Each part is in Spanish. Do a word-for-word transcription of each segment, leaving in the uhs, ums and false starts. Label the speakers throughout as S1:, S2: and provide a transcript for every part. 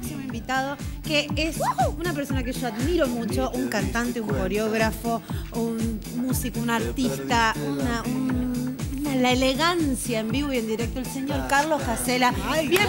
S1: próximo invitado, que es una persona que yo admiro mucho, un cantante, un coreógrafo, un músico, un artista, una, un, una, la elegancia en vivo y en directo, el señor Carlos Jacela. ¡Bienvenido!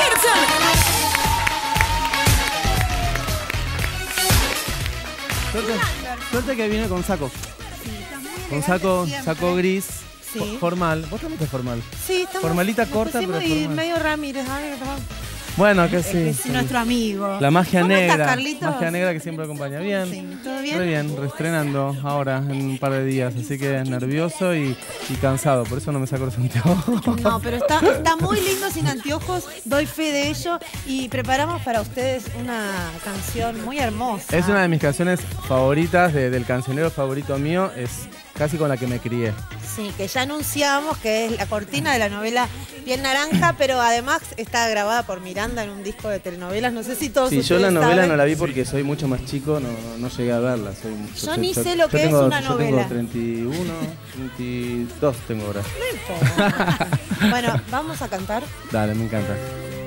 S2: Suerte, suerte que viene con saco. Con saco, saco gris,
S1: sí.
S2: Formal. ¿Vos también estás formal?
S1: Sí, estamos.
S2: Formalita corta, pero
S1: y
S2: formal.
S1: medio Ramírez. Ay,
S2: bueno, que
S1: es
S2: sí.
S1: Que es nuestro amigo.
S2: La magia
S1: ¿Cómo
S2: negra.
S1: estás, Carlitos?
S2: Magia negra que siempre acompaña. Bien.
S1: Sí, ¿todo bien?
S2: Muy bien, reestrenando ahora en un par de días. Así que nervioso y, y cansado. Por eso no me saco los anteojos.
S1: No, pero está, está muy lindo sin anteojos. Doy fe de ello. Y preparamos para ustedes una canción muy hermosa.
S2: Es una de mis canciones favoritas, de, del cancionero favorito mío. Es casi con la que me crié.
S1: Sí, que ya anunciamos que es la cortina de la novela Piel Naranja, pero además está grabada por Miranda en un disco de telenovelas. No sé si todos
S2: Sí,
S1: ustedes
S2: yo la novela
S1: saben.
S2: no la vi porque soy mucho más chico, no, no llegué a verla. Soy,
S1: Yo,
S2: yo,
S1: ni
S2: yo,
S1: sé lo que
S2: tengo,
S1: es una
S2: yo
S1: novela.
S2: Tengo treinta y uno, treinta y dos tengo ahora.
S1: No importa. Bueno, vamos a cantar.
S2: Dale, me encanta.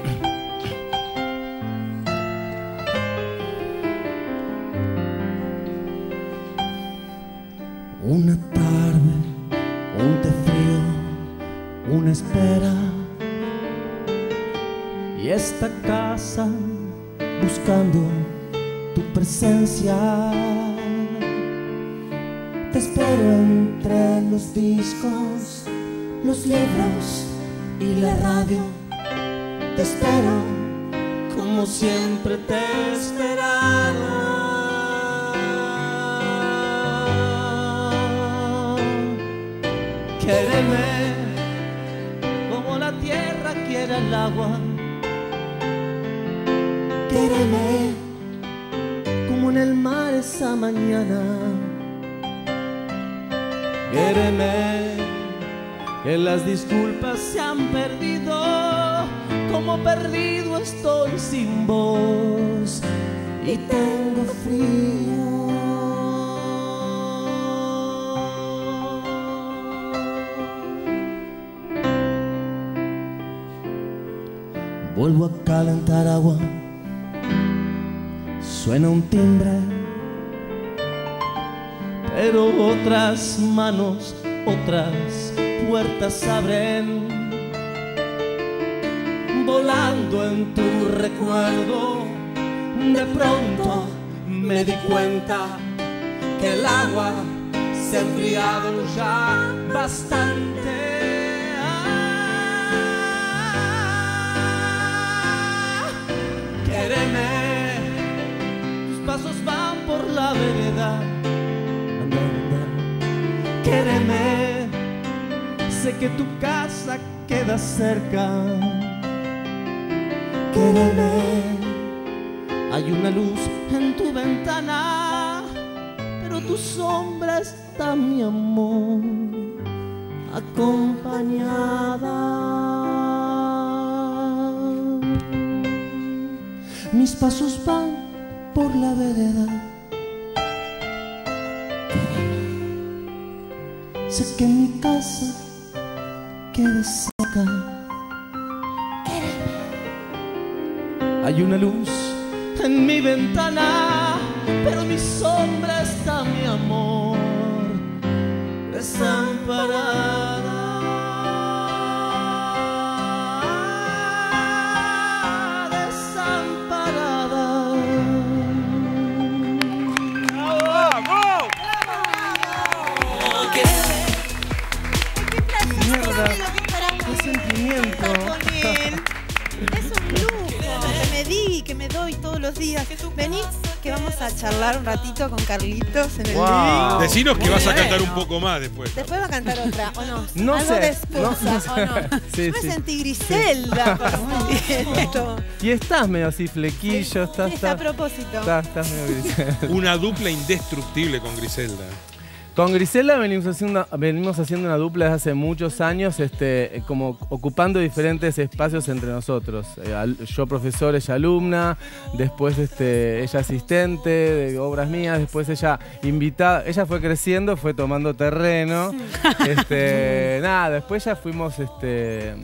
S3: Una tarde, un té frío, una espera y esta casa buscando tu presencia. Te espero entre los discos, los libros y la radio. Te espero como siempre te he esperado. Quéreme como la tierra quiere el agua. Quéreme como en el mar esa mañana. Quéreme que las disculpas se han perdido, como perdido estoy sin voz y tengo frío. Vuelvo a calentar agua, suena un timbre, pero otras manos, otras puertas abren. Volando en tu recuerdo, de pronto me di cuenta que el agua se ha enfriado ya bastante. Quéreme, tus pasos van por la vereda. Anda, anda. Quéreme, sé que tu casa queda cerca. Quéreme, hay una luz en tu ventana, pero tu sombra está, mi amor, acompañada. Mis pasos van por la vereda. Sé que mi casa queda cerca. Hay una luz en mi ventana, pero mi sombra está, mi amor, desamparada.
S2: ¡Qué sentimiento!
S1: Es un lujo que me di, que me doy todos los días. Vení, que vamos a charlar un ratito con Carlitos en el
S2: Wow.
S1: living.
S4: Decinos que vas a cantar un
S1: Bueno.
S4: poco más después.
S1: Después va a cantar otra, ¿o no?
S2: No
S1: Algo
S2: sé,
S1: de esposa,
S2: no, no sé.
S1: ¿o no?
S2: Sí,
S1: Yo me
S2: sí.
S1: sentí Griselda. Muy bien, esto.
S2: Y estás medio así flequillo, estás,
S1: Está a
S2: estás,
S1: propósito.
S2: estás, estás medio Griselda.
S4: Una dupla indestructible con Griselda.
S2: Con Griselda venimos haciendo, venimos haciendo una dupla desde hace muchos años, este, como ocupando diferentes espacios entre nosotros. Eh, al- yo profesor, ella alumna, después este, ella asistente de obras mías, después ella invitada. Ella fue creciendo, fue tomando terreno. Este, nada, después ya fuimos este,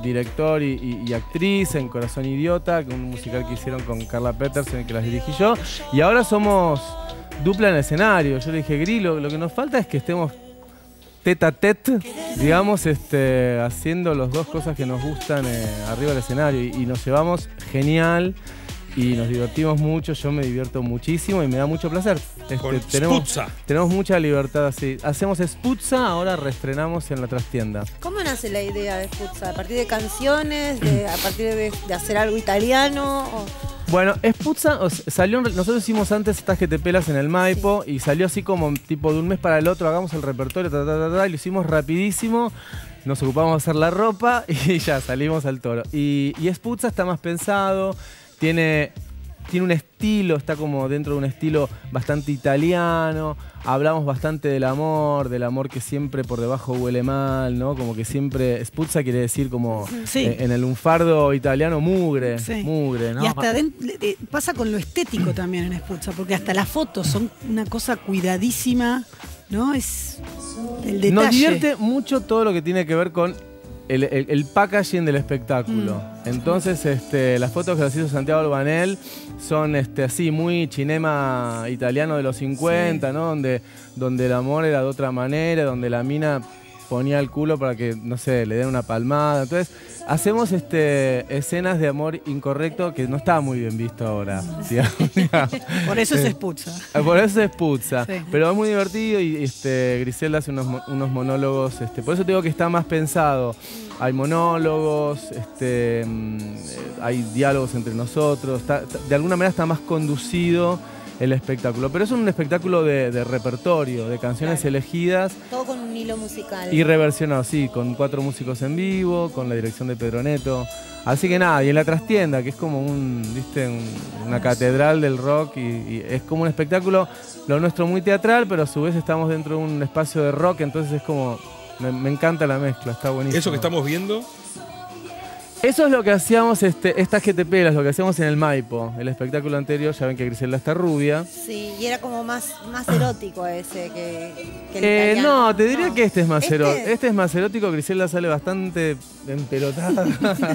S2: director y, y, y actriz en Corazón Idiota, que es un musical que hicieron con Carla Petersen, que las dirigí yo. Y ahora somos dupla en el escenario. Yo le dije, Gri, lo, lo que nos falta es que estemos tete a tete, digamos, este, haciendo las dos cosas que nos gustan eh, arriba del escenario. Y, y nos llevamos genial. Y nos divertimos mucho, yo me divierto muchísimo y me da mucho placer. Este,
S4: Con
S2: tenemos,
S4: Sputza.
S2: tenemos mucha libertad así. Hacemos Sputza, ahora reestrenamos en la trastienda.
S1: ¿Cómo nace la idea de Sputza? ¿A partir de canciones? De, ¿A partir de, de hacer algo italiano? O...
S2: Bueno, Sputza o sea, salió, nosotros hicimos antes Estas que te pelas en el Maipo, sí. Y salió así como tipo de un mes para el otro, hagamos el repertorio, ta, ta, ta, ta, y lo hicimos rapidísimo. Nos ocupamos de hacer la ropa y ya salimos al toro. Y, y Sputza está más pensado. Tiene, tiene un estilo, está como dentro de un estilo bastante italiano. Hablamos bastante del amor, del amor que siempre por debajo huele mal, ¿no? Como que siempre, Sputza quiere decir como
S5: sí.
S2: eh, en el lunfardo italiano mugre,
S5: sí.
S2: mugre, ¿no?
S5: Y hasta dentro, eh, pasa con lo estético también en Sputza, porque hasta las fotos son una cosa cuidadísima, ¿no? Es el detalle.
S2: Nos divierte mucho todo lo que tiene que ver con El, el, el packaging del espectáculo. Mm. Entonces, este, las fotos que las hizo Santiago Albanel son este, así, muy cinema italiano de los cincuenta, sí. ¿no? Donde, donde el amor era de otra manera, donde la mina ponía el culo para que, no sé, le den una palmada. Entonces, hacemos este, escenas de amor incorrecto que no está muy bien visto ahora. Digamos, digamos.
S5: Por eso es Sputza.
S2: Por eso es Sputza.
S5: Sí.
S2: Pero es muy divertido y este, Griselda hace unos, unos monólogos. Este, por eso te digo que está más pensado. Hay monólogos, este, hay diálogos entre nosotros. Está, de alguna manera está más conducido el espectáculo. Pero es un espectáculo de, de repertorio, de canciones claro. elegidas.
S1: Todo con un hilo musical.
S2: Y reversionado, sí, con cuatro músicos en vivo, con la dirección de Pedro Neto. Así que nada, y en la trastienda, que es como un, ¿viste? Un, una catedral del rock y, y es como un espectáculo, lo nuestro muy teatral, pero a su vez estamos dentro de un espacio de rock, entonces es como, me, me encanta la mezcla, está buenísimo.
S4: Eso que estamos viendo...
S2: Eso es lo que hacíamos, este, Estas que te pelas, lo que hacíamos en el Maipo. El espectáculo anterior, ya ven que Griselda está rubia.
S1: Sí, y era como más, más erótico ese que, que el
S2: eh,
S1: italiano.
S2: No, te diría no. que este es más
S1: ¿Este?
S2: erótico. Este es más erótico, Griselda sale bastante empelotada.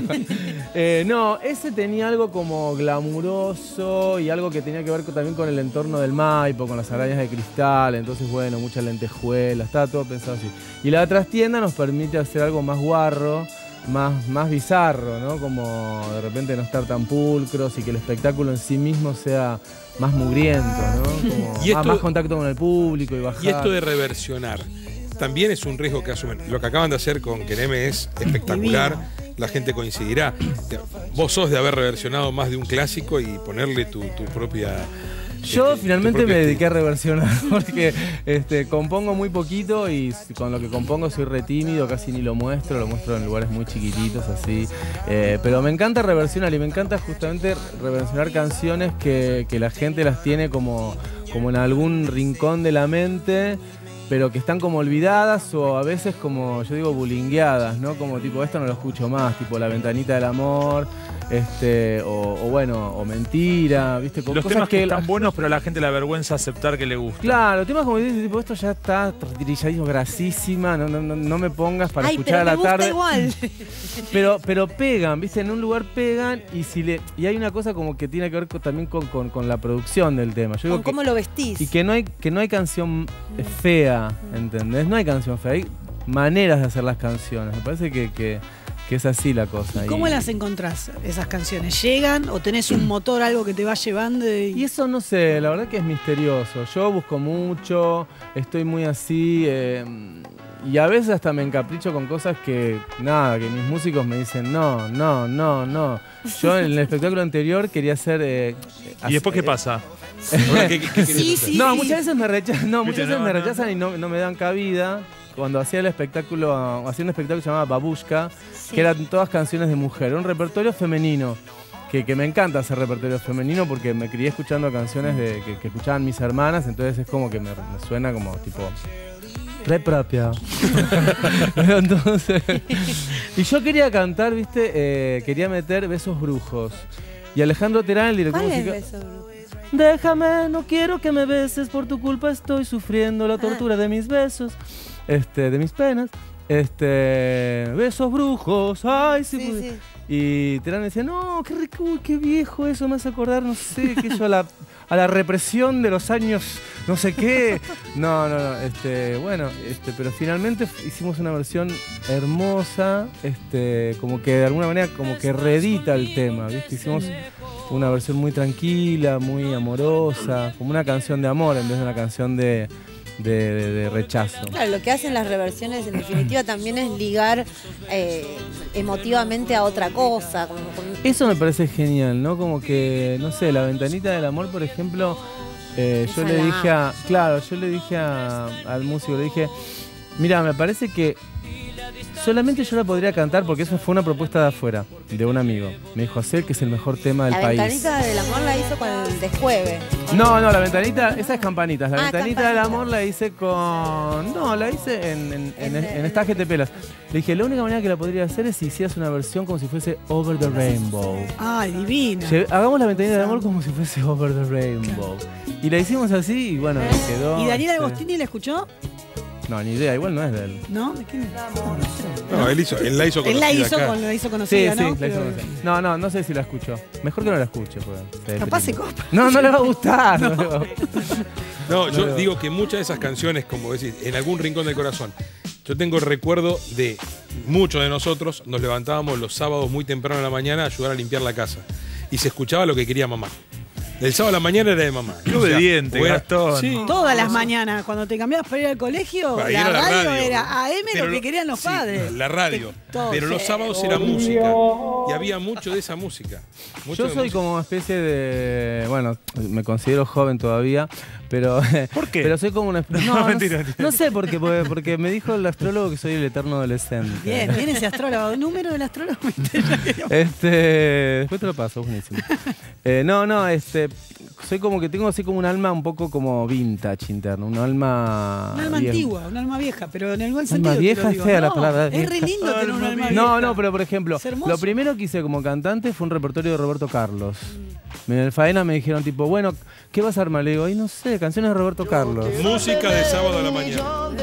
S2: eh, no, ese tenía algo como glamuroso y algo que tenía que ver con, también con el entorno del Maipo, con las arañas de cristal. Entonces, bueno, muchas lentejuelas, estaba todo pensado así. Y la trastienda nos permite hacer algo más guarro. Más, más bizarro, ¿no? Como de repente no estar tan pulcros y que el espectáculo en sí mismo sea más mugriento, ¿no? Como
S4: y esto,
S2: más, más contacto con el público y bajar.
S4: Y esto de reversionar, también es un riesgo que asumen. Lo que acaban de hacer con Quereme es espectacular, la gente coincidirá. Vos sos de haber reversionado más de un clásico y ponerle tu, tu propia...
S2: Yo
S4: este,
S2: finalmente me dediqué a reversionar porque este, compongo muy poquito y con lo que compongo soy re tímido, casi ni lo muestro, lo muestro en lugares muy chiquititos así. Eh, pero me encanta reversionar y me encanta justamente reversionar canciones que, que la gente las tiene como, como en algún rincón de la mente, pero que están como olvidadas o a veces como, yo digo, bulingueadas, ¿no? Como tipo, esto no lo escucho más, tipo La Ventanita del Amor. Este, o, o bueno, o Mentira, ¿viste? Con
S6: los
S2: cosas
S6: temas que, que están
S2: la...
S6: buenos, pero a la gente le avergüenza aceptar que le gusta.
S2: Claro, temas como dices, tipo, esto ya está trilladísimo, grasísima, no, no, no, no me pongas para
S1: Ay,
S2: escuchar a la
S1: me gusta
S2: tarde.
S1: Igual.
S2: Pero, pero pegan, ¿viste? En un lugar pegan y si le. Y hay una cosa como que tiene que ver con, también con, con, con la producción del tema. Yo
S1: Con
S2: digo
S1: cómo
S2: que,
S1: lo vestís.
S2: Y que no hay, que no hay canción fea, ¿entendés? No hay canción fea, hay maneras de hacer las canciones. Me parece que. que que es así la cosa.
S5: ¿Y cómo
S2: y...
S5: las encontrás, esas canciones? ¿Llegan o tenés un motor, algo que te va llevando? Y...
S2: y eso no sé, la verdad que es misterioso. Yo busco mucho, estoy muy así, eh, y a veces hasta me encapricho con cosas que, nada, que mis músicos me dicen, no, no, no, no. Yo en el espectáculo anterior quería hacer... Eh,
S6: ¿Y después qué pasa?
S1: Sí.
S4: ¿Qué, qué, qué
S1: Sí, sí,
S2: no,
S1: sí.
S2: muchas veces me rechazan, no, muchas veces
S6: no,
S2: me
S6: no,
S2: rechazan
S6: no.
S2: y no, no me dan cabida. Cuando hacía el espectáculo, hacía un espectáculo que se llamaba Babushka,
S1: Sí.
S2: que eran todas canciones de mujer, un repertorio femenino, que, que me encanta hacer repertorio femenino porque me crié escuchando canciones de, que, que escuchaban mis hermanas, entonces es como que me, me suena como tipo re propia. Entonces, y yo quería cantar, viste, eh, quería meter Besos Brujos. Y Alejandro Terán, el director
S1: ¿Cuál es
S2: musical.
S1: Beso Brujo?
S2: Déjame, no quiero que me beses, por tu culpa estoy sufriendo la tortura de mis besos, este, de mis penas. Este, besos brujos, ay, sí.
S1: Sí,
S2: pues.
S1: sí.
S2: Y Terán decía, no, qué rico, uy, qué viejo eso, me hace acordar, no sé, que yo a la, a la represión de los años, no sé qué. No, no, no, este, bueno, este, pero finalmente hicimos una versión hermosa, este, como que de alguna manera como que reedita el tema, ¿viste? Hicimos una versión muy tranquila, muy amorosa, como una canción de amor en vez de una canción de... De, de, de rechazo.
S1: Claro, lo que hacen las reversiones en definitiva también es ligar eh, emotivamente a otra cosa. Como con...
S2: Eso me parece genial, ¿no? Como que, no sé, La Ventanita del Amor, por ejemplo, eh, yo le dije a, claro, yo le dije a, al músico, le dije, mira, me parece que solamente yo la podría cantar porque eso fue una propuesta de afuera, de un amigo. Me dijo, hacer que es el mejor tema del
S1: la
S2: país.
S1: La Ventanita del Amor la hizo con el Desjueve.
S2: No, no, La Ventanita, esa es Campanitas. La
S1: ah,
S2: Ventanita
S1: campanita.
S2: del Amor la hice con... No, la hice en, en, en, en, en Estaje Tepelas. Le dije, la única manera que la podría hacer es si hicieras una versión como si fuese Over the Rainbow.
S5: Ay, divina.
S2: Lle- Hagamos La Ventanita del Amor como si fuese Over the Rainbow. Y la hicimos así y bueno, me quedó...
S5: ¿Y Daniel
S2: este,
S5: Agostini la escuchó?
S2: No, ni idea, igual no es de él.
S5: ¿No? ¿De quién es?
S4: No, él, hizo, él la hizo
S5: Él la
S4: conocida
S5: hizo,
S4: acá.
S5: con, la hizo
S2: Sí,
S5: conocida,
S2: sí,
S5: ¿no?
S2: la
S5: Pero-
S2: hizo conocer. No, no, no sé si la escuchó. Mejor que no la escuche, porque se
S5: Capaz se
S2: deprime.
S5: copa.
S2: No, no le va a gustar. No. le va a gustar.
S4: No, yo
S2: No.
S4: digo que muchas de esas canciones, como decís, en algún rincón del corazón, yo tengo el recuerdo de muchos de nosotros nos levantábamos los sábados muy temprano en la mañana a ayudar a limpiar la casa. Y se escuchaba lo que quería mamá. El sábado a la mañana era de mamá.
S6: Qué obediente,
S4: o era-
S6: Gastón.
S4: Sí.
S5: Todas las mañanas, cuando te cambiabas para ir al colegio,
S4: Para
S5: la
S4: ir a la
S5: radio,
S4: radio.
S5: era A M
S4: Pero
S5: lo que
S4: lo-
S5: querían los
S4: sí,
S5: padres.
S4: La radio.
S5: Que todo
S4: Pero los
S5: se-
S4: sábados era música. Y había mucho de esa música. Mucho
S2: Yo
S4: de
S2: soy
S4: música.
S2: como una especie de... Bueno, me considero joven todavía, pero...
S6: ¿Por qué?
S2: Pero soy como una... No,
S6: No,
S2: no,
S6: mentira,
S2: sé-
S6: mentira.
S2: no sé por qué, porque, porque me dijo el astrólogo que soy el eterno adolescente.
S5: Bien, bien ese astrólogo. ¿Número del astrólogo?
S2: Este, después te lo paso, buenísimo. Eh, no, no, este, soy como que tengo así como un alma un poco como vintage interno, un alma...
S5: Un alma
S2: vieja.
S5: antigua, un alma vieja, pero en el buen
S2: Alma
S5: sentido. te
S2: vieja
S5: lo
S2: es
S5: digo.
S2: fea la
S5: No,
S2: palabra,
S5: Es re
S2: vieja.
S5: lindo tener un alma vieja.
S2: No, no, pero por ejemplo,
S5: Es hermoso.
S2: lo primero que hice como cantante fue un repertorio de Roberto Carlos. En el Faena me dijeron tipo, bueno, ¿qué vas a armar? Le digo, ay, no sé, canciones de Roberto Carlos.
S4: Música de sábado a la mañana.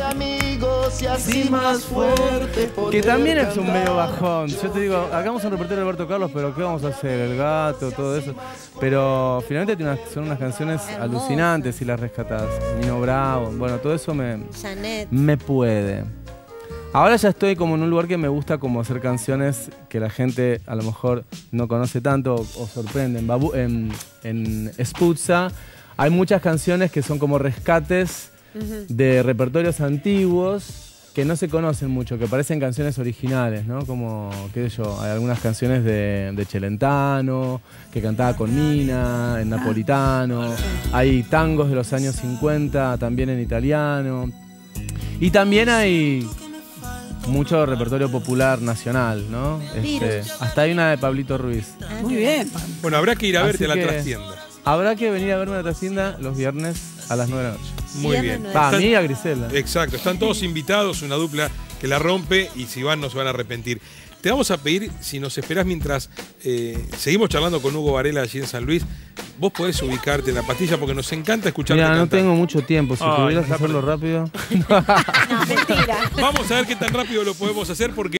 S2: Que también es un medio bajón. Yo te digo, hagamos un repertorio de Roberto Carlos, pero ¿qué vamos a hacer? El gato, todo eso. Pero finalmente tiene unas- son unas canciones
S1: Hermosas.
S2: alucinantes si las rescatás. Nino Bravo, bueno, todo eso me,
S1: Janet.
S2: me puede. Ahora ya estoy como en un lugar que me gusta como hacer canciones que la gente a lo mejor no conoce tanto o, o sorprende. En, Babu- en, en Sputza hay muchas canciones que son como rescates de repertorios antiguos que no se conocen mucho, que parecen canciones originales, ¿no? Como, qué sé yo, hay algunas canciones de, de Celentano, que cantaba con Mina, en napolitano. Hay tangos de los años cincuenta, también en italiano. Y también hay mucho repertorio popular nacional, ¿no? Este,
S1: Virus.
S2: hasta hay una de Pablito Ruiz.
S5: Muy bien.
S4: Bueno, habrá que ir a
S2: Así
S4: verte a la
S2: que-
S4: trastienda.
S2: Habrá que venir a verme a la trastienda los viernes a las nueve de la noche.
S4: Muy
S1: Viernes
S4: bien.
S1: nueve.
S2: Va, a
S4: Están-
S2: mí y a Grisela.
S4: Exacto, están todos invitados, una dupla que la rompe y si van no se van a arrepentir. Te vamos a pedir, si nos esperás mientras eh, seguimos charlando con Hugo Varela allí en San Luis, vos podés ubicarte en la pastilla porque nos encanta escucharte
S2: Mira, no
S4: cantar.
S2: tengo mucho tiempo. Si
S6: Ay,
S2: pudieras
S6: está
S2: hacerlo rápido.
S1: No, mentira.
S4: Vamos a ver qué tan rápido lo podemos hacer porque